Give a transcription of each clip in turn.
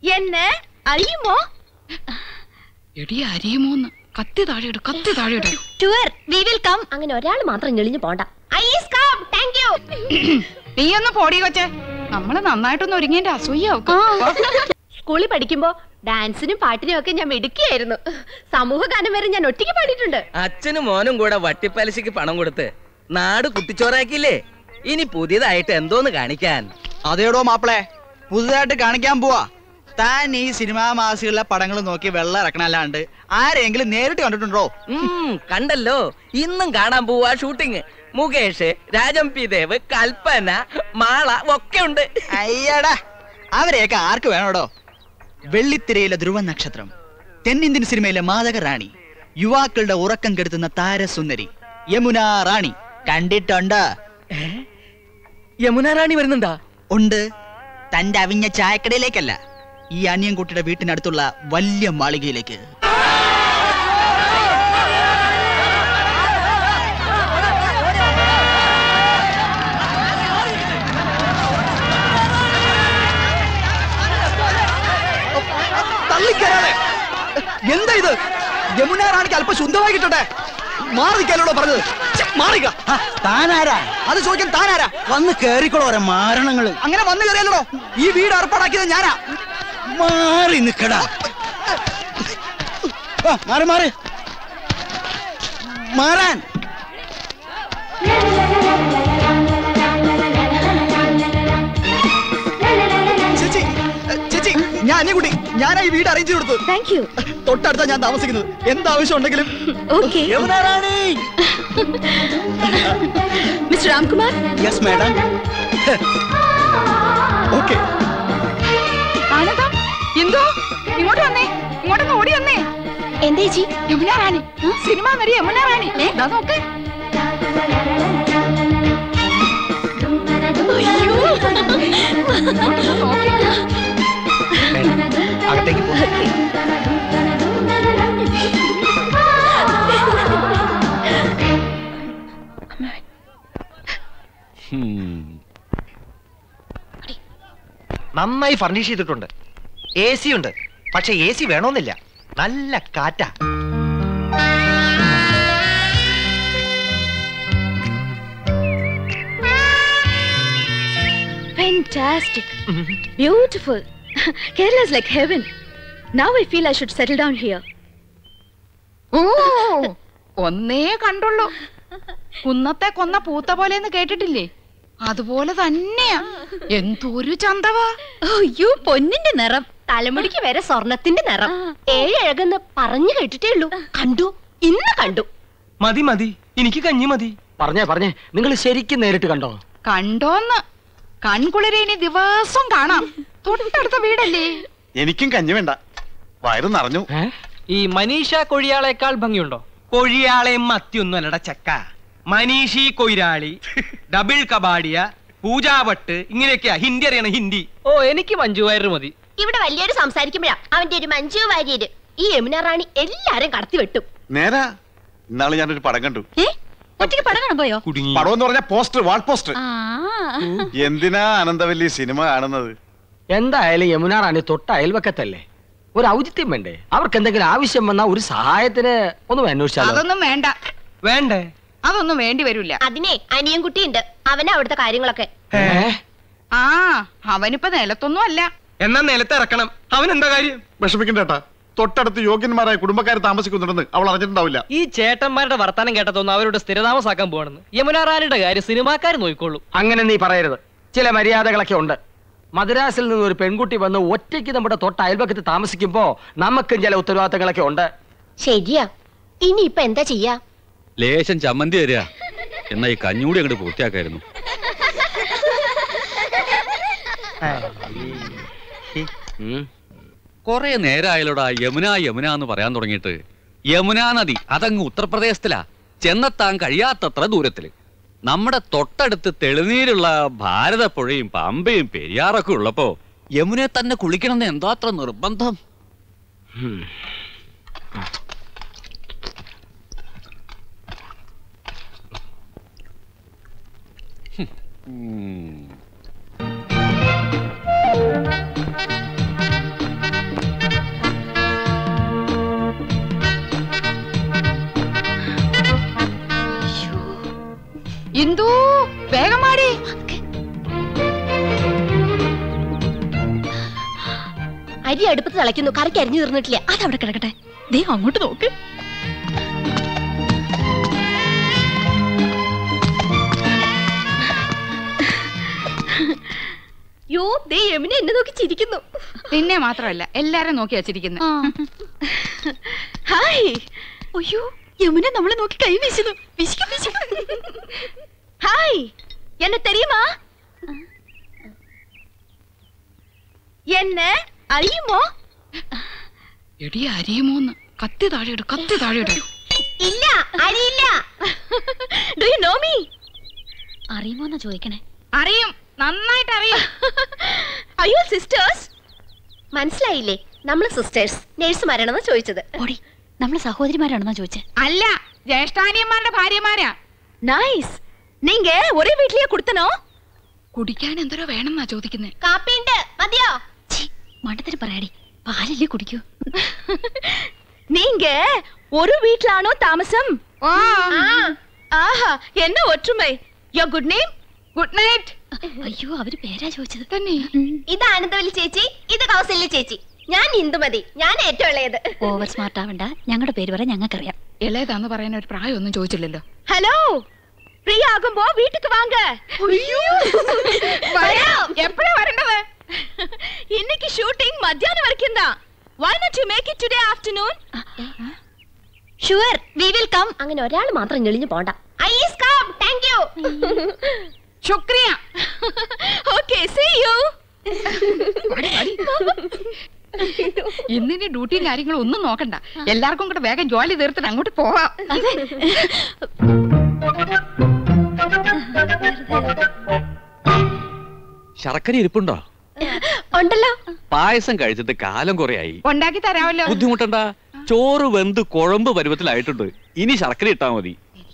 എന്നെ അറിയുമോ? എടി അറിയുമോന്ന്? കത്തി താഴെയിട്, കത്തി താഴെയിട്. അങ്ങനെ ഒരാൾ മാത്രം ഞെളിഞ്ഞു പോണ്ട. നീ ഒന്ന് പോടി കൊച്ചേ. നമ്മള് നന്നായിട്ടൊന്ന് ഒരുങ്ങിന്റെ അസൂയാവും. സ്കൂളിൽ പഠിക്കുമ്പോ ഡാൻസിനും പാട്ടിനും ഒക്കെ ഞാൻ മിടുക്കിയായിരുന്നു. സമൂഹ ഗാനം വരെ ഞാൻ ഒറ്റയ്ക്ക് പാടിയിട്ടുണ്ട്. അച്ഛനും മോനും കൂടെ വട്ടിപ്പലിശക്ക് പണം കൊടുത്ത് നാട് കുട്ടിച്ചോറാക്കിയില്ലേ? ഇനി പുതിയതായിട്ട് എന്തോന്ന് കാണിക്കാൻ? അതേടോ മാപ്പിളെ, പുതുതായിട്ട് കാണിക്കാൻ പോവാ. താൻ ഈ സിനിമാ മാസികളിലെ പടങ്ങൾ നോക്കി വെള്ളം ഇറക്കണല്ലാണ്ട് ആരെങ്കിലും നേരിട്ട് കണ്ടിട്ടുണ്ടോ? കണ്ടല്ലോ, ഇന്നും കാണാൻ പോവാ ഷൂട്ടിങ്. മുകേഷ്, രാജം പി ദേവ്, കൽപ്പന, മാള ഒക്കെ ഉണ്ട്. അയ്യടാ, അവരെയൊക്കെ ആർക്ക് വേണോടോ? വെള്ളിത്തിരയിലെ ധ്രുവ നക്ഷത്രം, തെന്നിന്ത്യൻ സിനിമയിലെ മാതക റാണി, യുവാക്കളുടെ ഉറക്കം കെടുത്തുന്ന താരസുന്ദരി യമുന റാണി കണ്ടിട്ടുണ്ട്? യമുന റാണി വരുന്നുണ്ടാ? ഉണ്ട്. തന്റെ അവിഞ്ഞ ചായക്കടയിലേക്കല്ല, ഈ അനിയൻകുട്ടിയുടെ വീട്ടിനടുത്തുള്ള വലിയ മാളികയിലേക്ക്. എന്താ ഇത്? യമുന റാണിക്ക് അല്പം ശുദ്ധമായി കിട്ടട്ടെ. മാറിക്കാനോടോ പറഞ്ഞത്? മാറിക്ക. താനാരാ? അത് ചോദിക്കാൻ താനാരാ? വന്ന് കേറിക്കോളോ ഓരോ മാരണങ്ങള്. അങ്ങനെ വന്ന് കയറിയല്ലോ. ഈ വീട് ഏർപ്പാടാക്കിയത് ഞാനാ. മാറി നിക്കടാ. മാറി മാറി മാറാൻ. ചേച്ചി, ചേച്ചി, ഞാൻ അനിയൻകുട്ടി. ഞാനാ ഈ വീട് അറേഞ്ച് കൊടുത്തു. തൊട്ടടുത്താ ഞാൻ താമസിക്കുന്നത്. എന്താവശ്യം ഉണ്ടെങ്കിലും. Yamuna Rani. Mister Ramkumar. Yes madam. Okay. എന്തോ ഇങ്ങോട്ട് വന്നേ, ഇങ്ങോട്ടൊന്ന് ഓടി വന്നേ. എന്താ ചേച്ചി? യമുന റാണി, സിനിമ നടി യമുന റാണി. നോക്ക്. അകത്തേക്ക് പോ. നന്നായി ഫർണിഷ് ചെയ്തിട്ടുണ്ട്. AC ഉണ്ട്, പക്ഷെ AC വേണമെന്നില്ല. നല്ല കാറ്റാ. Fantastic. Beautiful. Kerala is like heaven. Now I feel I should settle down here. ഒന്നേ കണ്ടുള്ളൂ. കുന്നത്തെ കൊന്ന പൂത്ത പോലെന്ന് കേട്ടിട്ടില്ലേ? അതുപോലെ തന്നെയാ. എന്തൊരു ചന്തവാ. അയ്യോ, പൊന്നിന്റെ നിറം, തലമുടിക്ക് വരെ സ്വർണത്തിന്റെ നിറം. ഏഴഴകെന്ന് പറഞ്ഞു കേട്ടിട്ടേ ഉള്ളൂ. കണ്ടു, ഇന്ന് കണ്ടു. മതി മതി, എനിക്ക് കഞ്ഞി മതി. പറഞ്ഞേ നിങ്ങൾ ശരിക്കും നേരിട്ട് കണ്ടോ? കണ്ടോന്ന്? കൺകുളിരെ ഇനി ദിവസം കാണാം. തൊട്ടടുത്ത വീടല്ലേ. എനിക്കും കഞ്ഞി വേണ്ട, വയറ് നിറഞ്ഞു. ഈ മനീഷ കൊഴിയാളേക്കാൾ ഭംഗിയുണ്ടോ? കൊഴിയാളെയും മത്തിയൊന്നും അല്ലട ചക്ക. മനീഷി കൊയിരാളി, ഡബിൾ കബാഡിയ, പൂജാവട്ട്, ഇങ്ങനെയൊക്കെയാ ഹിന്ദി അറിയണം. ഹിന്ദി. ഓ, എനിക്ക് മഞ്ജു വാര്യർ മതി. ഇവിടെ വലിയൊരു സംസാരിക്കുമ്പോഴാ അവന്റെ ഒരു മഞ്ജു വാര്യര്. ഈ യമുന റാണി എല്ലാരും കടത്തി വെട്ടും. നേരാ, ഇന്നാള് ഞാനൊരു പടം കണ്ടു. ഒറ്റയ്ക്ക് പടം കാണാൻ പോയോ? പടം എന്ന് പറഞ്ഞ പോസ്റ്റർ, വാൾ പോസ്റ്റർ. എന്തിനാ അനന്തവല്ലി സിനിമ കാണുന്നത്? എന്തായാലും യമുന റാണി തൊട്ട അയൽവക്കത്തല്ലേ, ഒരു ഔചിത്യം വേണ്ടേ? അവർക്ക് എന്തെങ്കിലും ആവശ്യം വന്നാ ഒരു സഹായത്തിന് ഒന്നും അന്വേഷിച്ചാലോ? അതൊന്നും വേണ്ട. വേണ്ടേ? അതൊന്നും വേണ്ടി വരില്ല. അതിനെ അനിയൻകുട്ടിയുണ്ട്, അവനാ അവിടുത്തെ കാര്യങ്ങളൊക്കെ. ആ, അവനിപ്പോ നിലത്തൊന്നും അല്ല. എന്നാ നിലത്തിറക്കണം. അവൻ എന്താ കാര്യം? വിഷമിക്കണ്ടേട്ടാ, തൊട്ടടുത്ത് യോഗ്യന്മാരായ കുടുംബക്കാർ താമസിക്കുന്നുണ്ടെന്ന് അവൾ അറിഞ്ഞിട്ടുണ്ടാവില്ല. ഈ ചേട്ടന്മാരുടെ വർത്താനം കേട്ടതൊന്നും അവരോട് സ്ഥിരതാമസാക്കാൻ പോകണമെന്ന്. യമുന റാണിയുടെ കാര്യം സിനിമാക്കാർ നോക്കിക്കൊള്ളു. അങ്ങനെ നീ പറയരുത്. ചില മര്യാദകളൊക്കെ ഉണ്ട്. മദ്രാസിൽ നിന്ന് ഒരു പെൺകുട്ടി വന്ന് ഒറ്റയ്ക്ക് നമ്മുടെ തൊട്ട അയൽവക്കത്ത് താമസിക്കുമ്പോ നമുക്കും ചില ഉത്തരവാദിത്തങ്ങളൊക്കെ ഉണ്ട്. ശരിയാ. ഇനി ഇപ്പൊ എന്താ ചെയ്യാ? ലേശം ചമ്മന്തി തരിക. എന്നാ ഈ കഞ്ഞൂടി അങ്ങോട്ട് പൂർത്തിയാക്കായിരുന്നു. കൊറേ നേരമായാലോടാ യമുന യമുന എന്ന് പറയാൻ തുടങ്ങിയിട്ട്. യമുനാ നദി അതങ്ങ് ഉത്തർപ്രദേശത്തിലാ, ചെന്നെത്താൻ കഴിയാത്തത്ര ദൂരത്തില്. നമ്മുടെ തൊട്ടടുത്ത് തെളിനീരുള്ള ഭാരതപ്പുഴയും പമ്പയും പെരിയാറൊക്കെ ഉള്ളപ്പോ യമുനെ തന്നെ കുളിക്കണമെന്ന് എന്താത്ര നിർബന്ധം? ഇന്ദു വേഗം മാടി. അരി അടുപ്പത്ത് തിളയ്ക്കുന്നു, കറിക്ക് അരിഞ്ഞു തീർന്നിട്ടില്ല. അതവിടെ കിടക്കട്ടെ. ദേ അങ്ങോട്ട് നോക്ക്. യോ, ദേ യമുന എന്നെ നോക്കി ചിരിക്കുന്നു. നിന്നെ മാത്രമല്ല എല്ലാരും നോക്കി വച്ചിരിക്കുന്നു. ഹായ്. അയ്യോ, യമുന നമ്മളെ നോക്കി കൈ വീശുന്നു. ഹായ്, എന്നെ തെരിയുമാ? എന്നെ അറിയുമോ? എടി അരിയുമോന്ന്. കത്തി താഴെയിട്, കത്തി താഴെയിട്. ഇല്ല, അറിയില്ല. Do you know me? അറിയുമോന്നാ ചോദിക്കണേ. അറിയും, നന്നായിട്ട് അറിയും. അയ്യോ സിസ്റ്റേഴ്സ്. മനസ്സിലായില്ലേ? നമ്മള് സിസ്റ്റേഴ്സ് നേഴ്സുമാരാണെന്നാ ചോദിച്ചത്. ഓടി, നമ്മള് സഹോദരിമാരാണെന്നാ ചോദിച്ചേ. അല്ല, ജ്യേഷ്ഠാനിയന്മാരുടെ ഭാര്യമാരാ. നൈസ്. നീങ്ക ഒരേ വീട്ടിലേ കുടുത്തനോ? കുടിക്കാൻ എന്തോരോ വേണമെന്നാ ചോദിക്കുന്നേ. കാപ്പിണ്ട്, മതിയോ? മണ്ടത്തിന് പറയാടി, പാലല്ലേ കുടിക്കൂ. നീങ്ക ഒരു വീട്ടിലാണോ താമസം? ആഹാ, എന്നെ ഒറ്റുമൈ. യോ ഗുഡ് നെയിം? Good night. അയ്യോ, അവര് പേരാ ചോദിച്ചത്. തന്നെ. ഇത് ആനന്ദവല്ലി ചേച്ചി, ഇത് കൗസല്യ ചേച്ചി. ഞാൻ ഇന്ദുമതി, ഞാൻ ഏറ്റവും ഇളയത്. ഓവർ സ്മാർട്ട് ആവണ്ട, ഞങ്ങളുടെ പേര് പറയാൻ ഞങ്ങൾക്കറിയാം. ഇളയതാന്ന് പറയാൻ ഒരു പ്രായമൊന്നും ചോദിച്ചില്ലല്ലോ. ഹലോ, ഫ്രീ ആകുമ്പോ വീട്ടിക്ക് വാങ്ക. എപ്പോഴാ വരേണ്ടത്? இன்னைக்கு ஷூட்டிங் மத்தியானம் வரைக்கும் தான். Why not you make it today afternoon? Sure, we will come. അങ്ങനെ ഒരാൾ മാത്രം ഞെളിഞ്ഞു പോണ്ട. I is come. Thank you. ശുക്രിയ. Okay, see you. ഇന്നിനി ഡ്യൂട്ടിയും കാര്യങ്ങളും ഒന്നും നോക്കണ്ട. എല്ലാവർക്കും കൂടെ വേഗം ജോലി തീർത്തിട്ട് അങ്ങോട്ട് പോവാം. ശർക്കര ഇരിപ്പുണ്ടോ? ഉണ്ടല്ലോ. പായസം കഴിച്ചിട്ട് കാലം കുറയായി. ഉണ്ടാക്കി തരാമല്ലോ. ബുദ്ധിമുട്ടണ്ട, ചോറ് വെന്ത് കുഴമ്പ് പരുവത്തിലായിട്ടുണ്ട്. ഇനി ശർക്കര ഇട്ടാ മതി.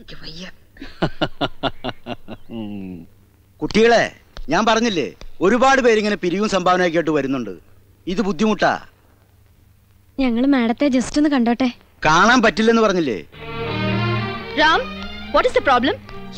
കുട്ടികളെ, ഞാൻ പറഞ്ഞില്ലേ, ഒരുപാട് പേരിങ്ങനെ പിരിവും സംഭാവനയൊക്കെ ആയിട്ട് വരുന്നുണ്ട്. ഇത് ബുദ്ധിമുട്ടാ. ഞങ്ങള് മാഡത്തെ ജസ്റ്റ് ഒന്ന് കണ്ടോട്ടെ. കാണാൻ പറ്റില്ലെന്ന് പറഞ്ഞില്ലേ? Ram, what is the problem?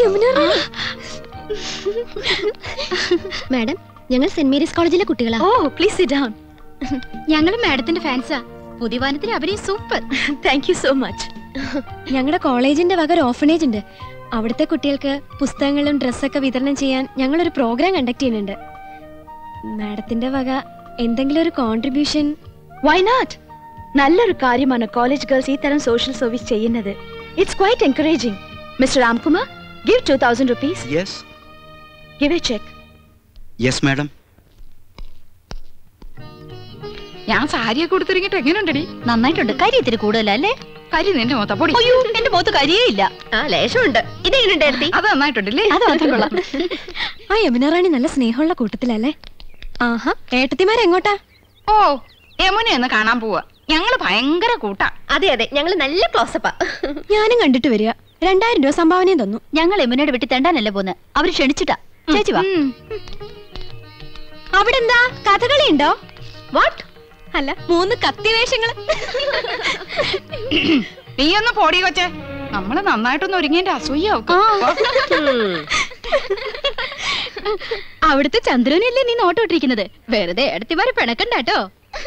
Madam, ഞങ്ങൾ സെന്റ് മേരീസ് കോളേജിലെ കുട്ടികളാ. Oh, please sit down. ഞങ്ങള് മാഡത്തിന്റെ ഫാൻസാ. പുതിയ വാനത്തിൽ അഭിനയം super. Thank you so much. ഞങ്ങളുടെ കോളേജിന്റെ വക ഒരു ഓർഫനേജ് ഉണ്ട്. അവിടുത്തെ കുട്ടികൾക്ക് പുസ്തകങ്ങളും ഡ്രസ്സൊക്കെ വിതരണം ചെയ്യാൻ ഞങ്ങളൊരു പ്രോഗ്രാം കണ്ടക്ട് ചെയ്യുന്നുണ്ട്. മാഡത്തിന്റെ വക എന്തെങ്കിലും ഒരു കോൺട്രിബ്യൂഷൻ. Why not? നല്ലൊരു കാര്യമാണ് കോളേജ് ഗേൾസ് ഈ തരം സോഷ്യൽ സർവീസ് ചെയ്യുന്നത്. It's quite encouraging. Mr. Ramkumar, give 2000 rupees. Yes. Give a check. Yes, madam. ഞാൻ സാരിയൊക്കെ കൊടുത്തിരിക്കട്ടെ. എങ്ങനെയുണ്ടടി? നന്നായിട്ടുണ്ട്. കരി ഇത്തിരി കൂടുതലല്ലേ? കരി നിന്റെ മൊത്ത പൊടി. അയ്യോ, എന്റെ മുഖത്ത് കരിയേ ഇല്ല. ആ, ലേശമുണ്ട്. ഇതെങ്ങനെയുണ്ടായിരുന്നു? അത് നന്നായിട്ടുണ്ടല്ലേ? അത് മാത്രം കൊള്ളാം. ആ യമുന റാണി നല്ല സ്നേഹമുള്ള കൂട്ടത്തിലല്ലേ? ആഹാ, ഏട്ടത്തിമാരെങ്ങോട്ടാ? ഓ, യമുനയൊന്ന് കാണാൻ പോവാ. ഞങ്ങള് ഭയങ്കര കൂട്ടാ. അതെ അതെ, ഞങ്ങള് നല്ല ക്ലോസപ്പാ. ഞാനും കണ്ടിട്ട് വരിക. 2000 രൂപ സംഭാവനയും തന്നു. ഞങ്ങൾ യമുനയുടെ വീട്ടിൽ തെണ്ടാനല്ലേ പോന്ന്. അവര് ക്ഷണിച്ചിട്ടാ. ചേച്ചി വാ. അവിടെ എന്താ കഥകളി ഉണ്ടോ? വാട്ട്? അല്ല, 3 കത്തി വേഷങ്ങള്. നീ ഒന്ന് പോടി കൊച്ചേ. നമ്മള് നന്നായിട്ടൊന്ന് ഒരുങ്ങിന്റെ അസൂയാവും. അവിടുത്തെ ചന്ദ്രനല്ലേ നീ നോട്ടോട്ടിരിക്കുന്നത്? വെറുതെ എടുത്തിമാരെ പിണക്കണ്ടാട്ടോ.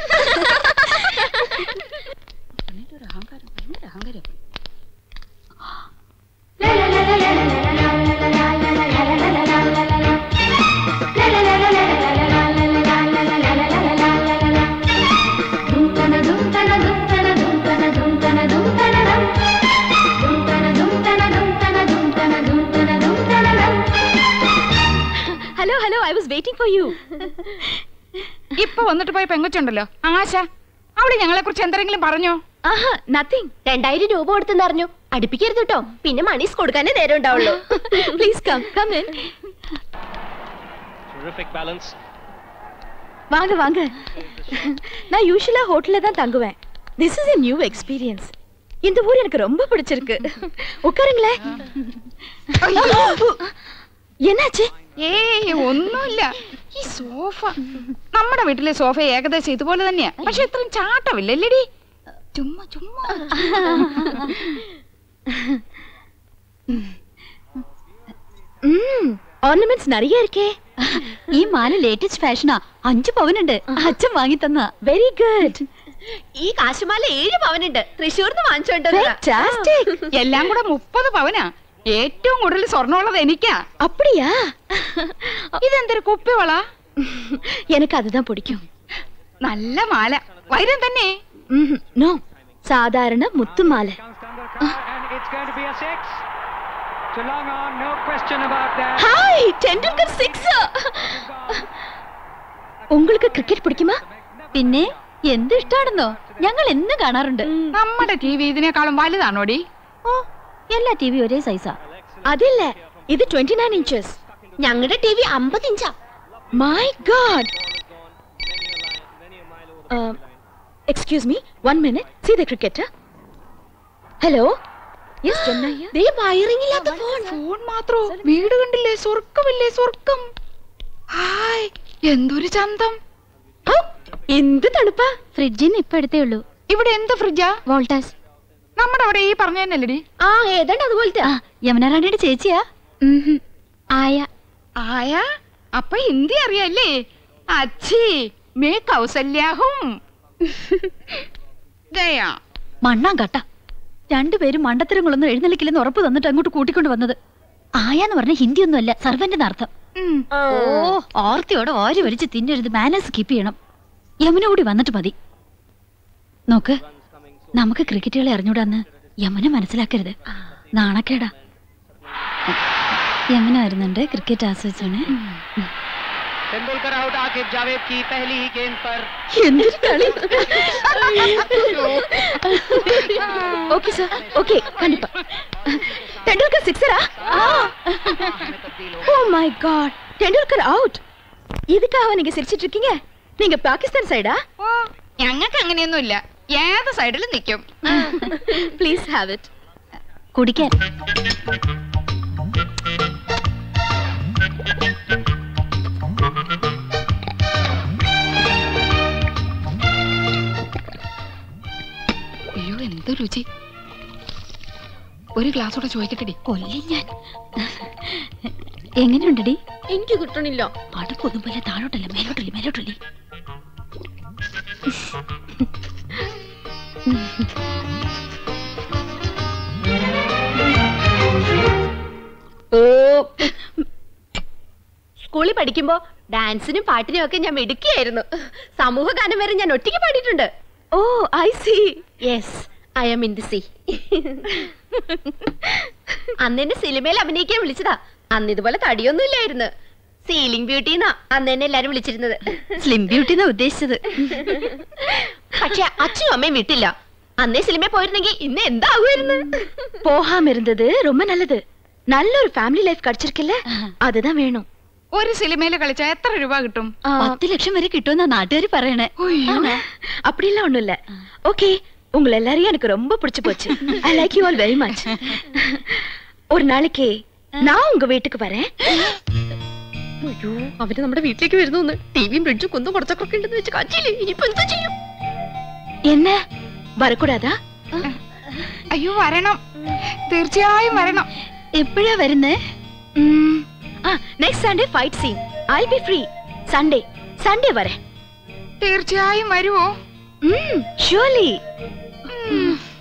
Hello hello, I was waiting for you. ഇപ്പൊ വന്നിട്ട് പോയ പെങ്കൊച്ചുണ്ടല്ലോ ആശ, അവള് ഞങ്ങളെ കുറിച്ച് എന്തെങ്കിലും പറഞ്ഞോ? ആഹാ, നത്തിങ്. 2000 രൂപ കൊടുത്തെന്ന് അറിഞ്ഞു. അടുപ്പിക്കരുത് കേട്ടോ, പിന്നെ മണീസ് കൊടുക്കാനേ നേരം ഉണ്ടാവുള്ളൂ. Please come come in. வாங்க வாங்க. நான் யூசுவலா ஹோட்டல்ல தான் தங்குவேன். This is a new experience. இந்த ஊர் எனக்கு ரொம்ப பிடிச்சிருக்கு. உட்காருங்களே. என்னாச்சு? ഏയ് ഒന്നുമില്ല. ഈ സോഫ, നമ്മുടെ വീട്ടിലെ സോഫ ഏകദേശം ഇതുപോലെ തന്നെയാ. പക്ഷെ ഇത്രയും ചാട്ടമില്ലല്ലേടി. ചുമ്മാ ചുമ്മാ. ഓർണമെന്റ്സ് നിറയെ இருக்கே. ഈ മാല ലേറ്റസ്റ്റ് ഫാഷനാ. 5 പവനുണ്ട്. അച്ഛൻ വാങ്ങി തന്ന. Very good. ഈ കാശുമാല 7 പവനുണ്ട്. തൃശ്ശൂർന്ന് വാങ്ങിച്ചോണ്ടത്. എല്ലാം കൂടെ 30 പവനാ. ഏറ്റവും കൂടുതൽ സ്വർണ്ണമുള്ളത് എനിക്കാ. அப்படியா? ഇതെന്തൊരു കുപ്പിവള? எனக்கு அதுதான் பிடிக்கும். നല്ല മാല. വൈരം തന്നെ? നോ, സാധാരണ മുത്തുമാല. ஹாய், டெண்டுல்கர் 6. உங்களுக்கு ക്രിക്കറ്റ് പിടിക്കുമോ? പിന്നെ എന്ത് ഇഷ്ടാണെന്നോ. ഞങ്ങൾ എന്ന് കാണാറുണ്ട്. നമ്മുടെ ടിവി ഇതിനേക്കാളും വലുതാണോടി? ഓ, എല്ലാ ടിവി ഒരേ സൈസാ. അതില്ല, ഇത് 29 inches. ഞങ്ങളുടെ ടിവി 50 ഇഞ്ചാ. My God. Excuse me, 1 minute. See the cricketer. Hello. Yes, Janna here. ദേ വയറിംഗ് ഇല്ലാത്ത ഫോൺ. ഫോൺ മാത്രോ? വീട് കണ്ടില്ലേ? സ്വർഗമില്ലേ? സ്വർഗം. ഹായ്, എന്തൊരു ചന്തം. എന്ത് തണുപ്പാ. ഫ്രിഡ്ജിന്ന് ഇപ്പൊ എടുത്തേ ഉള്ളൂ. ഇവിടെ എന്ത് ഫ്രിഡ്ജാ? വോൾട്ടാസ്. നമ്മുടെ അവിടെ ഈ പറഞ്ഞ തന്നെയല്ലേടി? ആ, ഏതാണ്ട് അതുപോലത്തെ. യമുന റാണിയുടെ ചേച്ചിയാ. ആയ. ആയ? അപ്പൊ ഹിന്ദി അറിയാല്ലേ? അച്ഛി മേ കൗസല്യാഹും. ദയാ മണ്ണാൻ കട്ട. രണ്ടുപേരും മണ്ടത്തരങ്ങളൊന്നും എഴുന്നള്ളിക്കില്ലെന്ന് ഉറപ്പ് തന്നിട്ട് അങ്ങോട്ട് കൂട്ടിക്കൊണ്ട് വന്നത്. ആയാന്ന് പറഞ്ഞ ഹിന്ദി ഒന്നുമല്ല, സർവന്റിന്റെ അർത്ഥം. ഓ, ഓർത്തിയോടെ ഓരി വലിച്ച് തിന്നരുത്. മാനേഴ്സ് കീപ്പ് ചെയ്യണം. യമുന കൂടി വന്നിട്ട് മതി. നോക്ക്, നമുക്ക് ക്രിക്കറ്റുകളെ അറിഞ്ഞൂടാന്ന് യമുന മനസ്സിലാക്കരുത്. നാണക്കേടാ. യമുന വരുന്നുണ്ട്. ക്രിക്കറ്റ് ആസ്വദിച്ചാണ്. तेंदुलकर आउट. आकिब जावेद की पहली ही गेंद पर. എന്തൊരു കളി. ഓക്കേ സർ, ഓക്കേ, കണ്ടിപ്പാ. ടെണ്ടുൽക്കർ സിക്സറാ? Oh my God, Tendulkar out. இதுக்காக நீங்க சிரிச்சிட்டு இருக்கீங்க? நீங்க பாகிஸ்தான் சைடா? ഓ, ഞങ്ങൾക്ക് അങ്ങനെയൊന്നുമില്ല. ഏത് സൈഡിലും നിൽക്കും. Please have it. കുടിക്കാൻ. അയ്യോ, എന്ത് രുചി. ഒരു ഗ്ലാസ് കൂടെ ചോദിക്കട്ടെടി. കൊല്ലി ഞാൻ. എങ്ങനെയുണ്ടടി? എനിക്ക് കിട്ടണില്ല. പടക്കൊന്നും പോലെ താഴോട്ടല്ല, മേലോട്ടല്ലേ, മേലോട്ടല്ലേ. സ്കൂളിൽ പഠിക്കുമ്പോ ഡാൻസിനും പാട്ടിനും ഒക്കെ ഞാൻ മിടുക്കിയായിരുന്നു. സമൂഹ ഗാനം വരെ ഞാൻ ഒറ്റയ്ക്ക് പാടിയിട്ടുണ്ട്. Oh, I see. Yes, I am in the sea. അന്ന് എന്നെ സിനിമയിൽ അഭിനയിക്കാൻ വിളിച്ചതാ. അന്ന് ഇതുപോലെ തടിയൊന്നും ഇല്ലായിരുന്നു. സീലിംഗ് ബ്യൂട്ടിന്നാ അന്ന് എന്നെ എല്ലാരും വിളിച്ചിരുന്നത്. സ്ലിം ബ്യൂട്ടിന്നാ ഉദ്ദേശിച്ചത്. പക്ഷെ അച്ഛനും അമ്മയും വിട്ടില്ല. അന്നേ സിനിമയിൽ പോയിരുന്നെങ്കിൽ ഇന്ന് എന്താകുമായിരുന്നു. போகாம இருந்தது ரொம்ப நல்லது. நல்ல ஒரு ஃபேமிலி லைஃப் கிடைச்சிருக்குல்ல, அதுதான் வேணும். ഒരു സിനിമയിൽ കളിച്ചാ എത്ര രൂപ കിട്ടും? 10 ലക്ഷം വരെ കിട്ടുമെന്നാ നാട്ടുകാർ പറയണേ. அப்படிலாம் ஒண்ணும் இல்ல. ஓகே, உங்களை எல்லாரையும் எனக்கு ரொம்ப பிடிச்சு போச்சு. I like you all very much. ஒரு நாளைக்கு நான் உங்க வீட்டுக்கு வரேன். അയ്യോ, അവര് നമ്മുടെ വീട്ടിലേക്ക് വരുന്നു. ടിവിയും ഫ്രിഡ്ജും കുന്നും കുറച്ചൊക്കെ ഉണ്ടെന്ന് വെച്ച് കാച്ചില്ലേ. ഇനിയിപ്പോ എന്താ ചെയ്യും? என்ன வரக்கூடாதா? അയ്യോ, വരണം. തീർച്ചയായും വരണം. എപ്പോഴാ വരുന്നേ? Next Sunday fight scene. I be free. Sunday വരെ. തീർച്ചയായും വരുവോ? ഷുവർലി.